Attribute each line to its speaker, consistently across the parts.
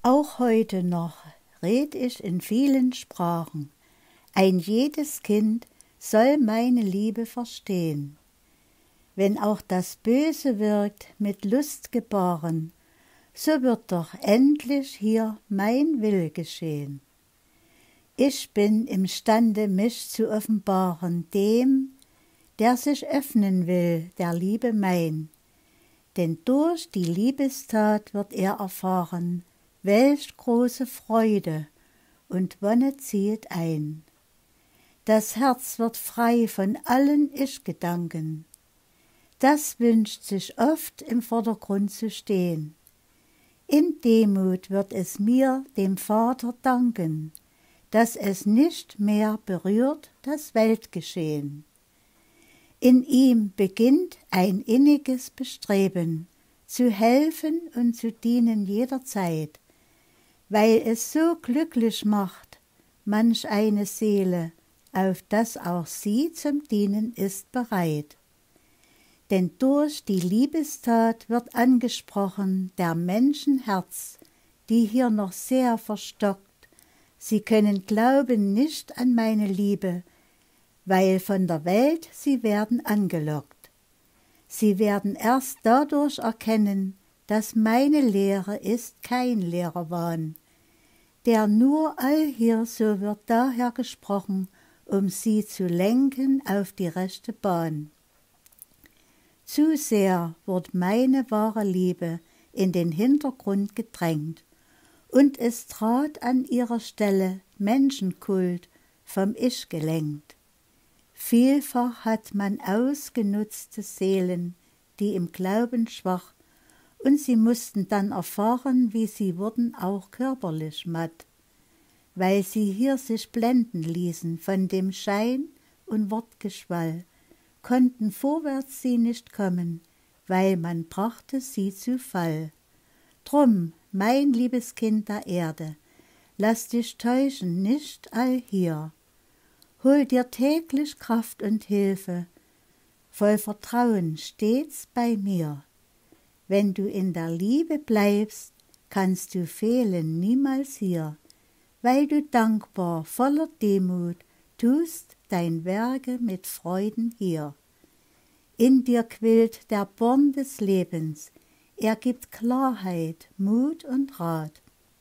Speaker 1: Auch heute noch red ich in vielen Sprachen. Ein jedes Kind soll meine Liebe verstehen. Wenn auch das Böse wirkt mit Lustgebaren, so wird doch endlich hier mein Will geschehen. Ich bin imstande, mich zu offenbaren dem, der sich öffnen will, der Liebe mein. Denn durch die Liebestat wird er erfahren, welch große Freude und Wonne ziehet ein. Das Herz wird frei von allen Ich-Gedanken. Das wünscht sich oft im Vordergrund zu stehen. In Demut wird es mir, dem Vater, danken, dass es nicht mehr berührt das Weltgeschehen. In ihm beginnt ein inniges Bestreben, zu helfen und zu dienen jederzeit, weil es so glücklich macht, manch eine Seele, auf dass auch sie zum Dienen ist bereit. Denn durch die Liebestat wird angesprochen der Menschen Herz, die hier noch sehr verstockt. Sie können glauben nicht an meine Liebe, weil von der Welt sie werden angelockt. Sie werden erst dadurch erkennen, dass meine Lehre ist kein leerer Wahn, der nur allhier so wird daher gesprochen, um sie zu lenken auf die rechte Bahn. Zu sehr wird meine wahre Liebe in den Hintergrund gedrängt, und es trat an ihrer Stelle Menschenkult vom Ich gelenkt. Vielfach hat man ausgenutzte Seelen, die im Glauben schwach, und sie mussten dann erfahren, wie sie wurden auch körperlich matt, weil sie hier sich blenden ließen von dem Schein und Wortgeschwall, konnten vorwärts sie nicht kommen, weil man brachte sie zu Fall. Drum, mein liebes Kind der Erde, lass dich täuschen nicht allhier. Hol dir täglich Kraft und Hilfe, voll Vertrauen stets bei mir. Wenn du in der Liebe bleibst, kannst du fehlen niemals hier, weil du dankbar voller Demut tust dein Werke mit Freuden hier. In dir quillt der Born des Lebens, er gibt Klarheit, Mut und Rat.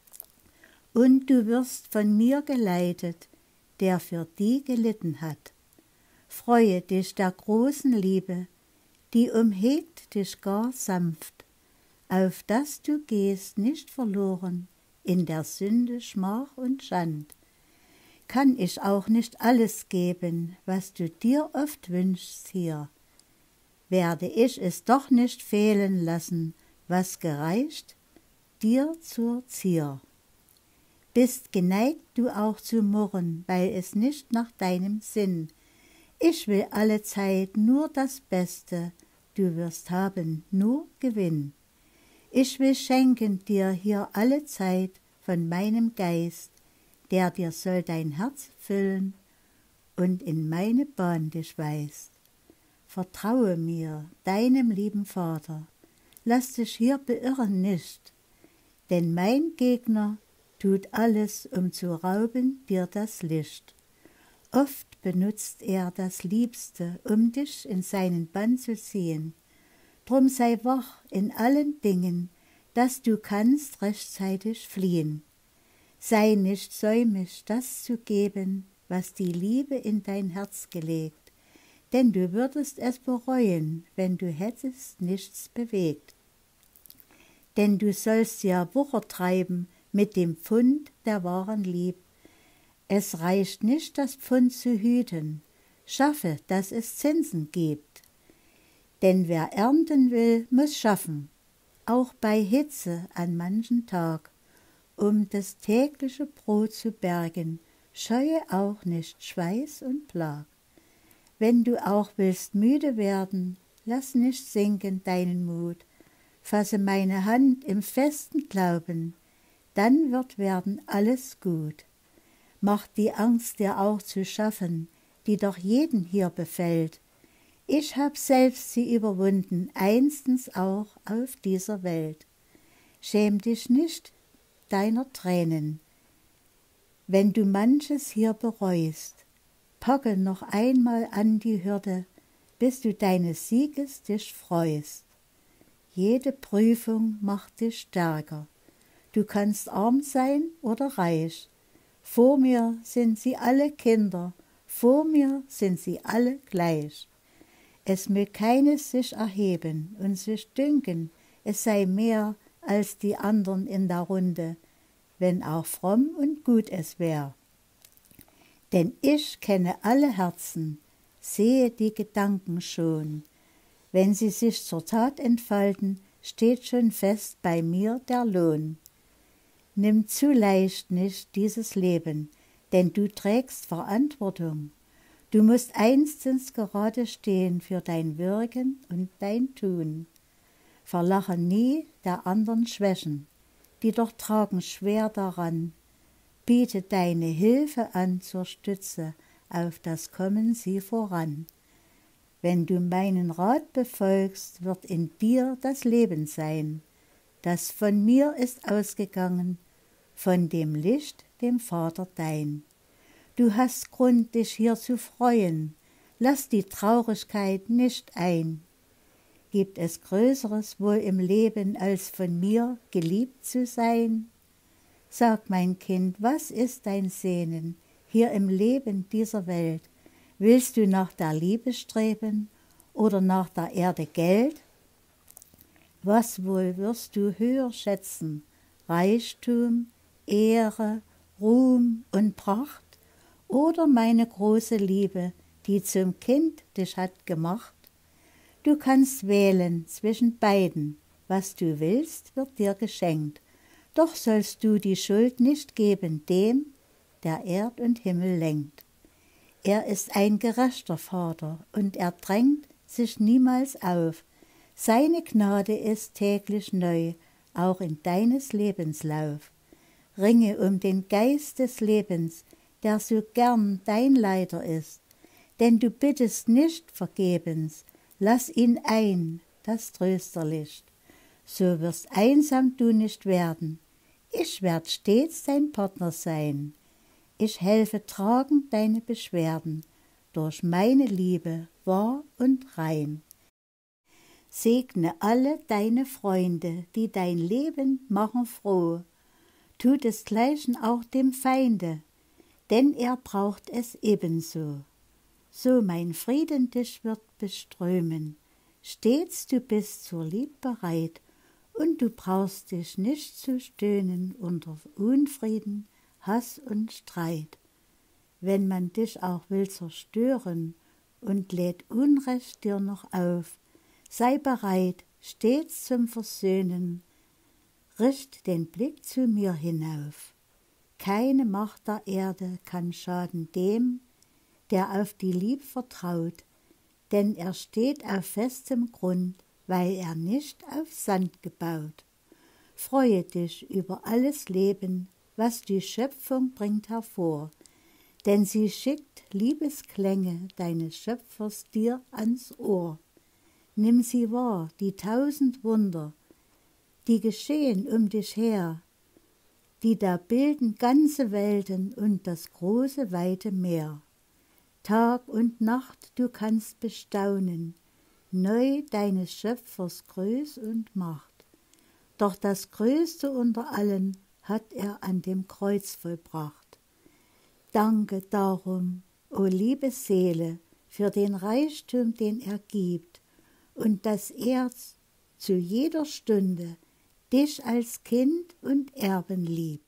Speaker 1: Und du wirst von mir geleitet, der für die gelitten hat. Freue dich der großen Liebe, die umhegt dich gar sanft, auf dass du gehst nicht verloren in der Sünde Schmach und Schand. Kann ich auch nicht alles geben, was du dir oft wünschst hier, werde ich es doch nicht fehlen lassen, was gereicht dir zur Zier. Bist geneigt du auch zu murren, weil es nicht nach deinem Sinn. Ich will allezeit nur das Beste, du wirst haben nur Gewinn. Ich will schenken dir hier allezeit von meinem Geist, der dir soll dein Herz füllen und in meine Bahn dich weist. Vertraue mir, deinem lieben Vater, lass dich hier beirren nicht, denn mein Gegner tut alles, um zu rauben dir das Licht. Oft benutzt er das Liebste, um dich in seinen Bann zu ziehen. Drum sei wach in allen Dingen, dass du kannst rechtzeitig fliehen. Sei nicht säumig, das zu geben, was die Liebe in dein Herz gelegt, denn du würdest es bereuen, wenn du hättest nichts bewegt. Denn du sollst ja Wucher treiben mit dem Pfund der wahren Lieb. Es reicht nicht, das Pfund zu hüten, schaffe, dass es Zinsen gibt. Denn wer ernten will, muss schaffen, auch bei Hitze an manchen Tag. Um das tägliche Brot zu bergen, scheue auch nicht Schweiß und Plag. Wenn du auch willst müde werden, lass nicht sinken deinen Mut, fasse meine Hand im festen Glauben, dann wird werden alles gut. Mach die Angst dir auch zu schaffen, die doch jeden hier befällt. Ich hab selbst sie überwunden, einstens auch auf dieser Welt. Schäm dich nicht, deiner Tränen. Wenn du manches hier bereust, packe noch einmal an die Hürde, bis du deines Sieges dich freust. Jede Prüfung macht dich stärker. Du kannst arm sein oder reich. Vor mir sind sie alle Kinder, vor mir sind sie alle gleich. Es mög keines sich erheben und sich dünken, es sei mehr als die andern in der Runde, wenn auch fromm und gut es wär. Denn ich kenne alle Herzen, sehe die Gedanken schon. Wenn sie sich zur Tat entfalten, steht schon fest bei mir der Lohn. Nimm zu leicht nicht dieses Leben, denn du trägst Verantwortung. Du musst einstens gerade stehen für dein Wirken und dein Tun. Verlache nie der andern Schwächen, die doch tragen schwer daran. Biete deine Hilfe an zur Stütze, auf das kommen sie voran. Wenn du meinen Rat befolgst, wird in dir das Leben sein, das von mir ist ausgegangen, von dem Licht, dem Vater dein. Du hast Grund, dich hier zu freuen, lass die Traurigkeit nicht ein. Gibt es Größeres wohl im Leben, als von mir geliebt zu sein? Sag, mein Kind, was ist dein Sehnen hier im Leben dieser Welt? Willst du nach der Liebe streben oder nach der Erde Geld? Was wohl wirst du höher schätzen? Reichtum, Ehre, Ruhm und Pracht? Oder meine große Liebe, die zum Kind dich hat gemacht? Du kannst wählen zwischen beiden, was du willst, wird dir geschenkt. Doch sollst du die Schuld nicht geben dem, der Erd und Himmel lenkt. Er ist ein gerechter Vater und er drängt sich niemals auf. Seine Gnade ist täglich neu, auch in deines Lebenslauf. Ringe um den Geist des Lebens, der so gern dein Leiter ist, denn du bittest nicht vergebens, lass ihn ein, das Trösterlicht. So wirst einsam du nicht werden, ich werd stets dein Partner sein. Ich helfe tragen deine Beschwerden, durch meine Liebe wahr und rein. Segne alle deine Freunde, die dein Leben machen froh. Tu desgleichen auch dem Feinde, denn er braucht es ebenso. So mein Frieden dich wird beströmen, stets du bist zur Lieb bereit, und du brauchst dich nicht zu stöhnen unter Unfrieden, Hass und Streit. Wenn man dich auch will zerstören und lädt Unrecht dir noch auf, sei bereit, stets zum Versöhnen, richt den Blick zu mir hinauf. Keine Macht der Erde kann schaden dem, der auf die Lieb vertraut, denn er steht auf festem Grund, weil er nicht auf Sand gebaut. Freue dich über alles Leben, was die Schöpfung bringt hervor, denn sie schickt Liebesklänge deines Schöpfers dir ans Ohr. Nimm sie wahr, die 1000 Wunder, die geschehen um dich her, die da bilden ganze Welten und das große weite Meer. Tag und Nacht du kannst bestaunen, neu deines Schöpfers Größ und Macht. Doch das Größte unter allen hat er an dem Kreuz vollbracht. Danke darum, o liebe Seele, für den Reichtum, den er gibt, und dass er zu jeder Stunde dich als Kind und Erben liebt.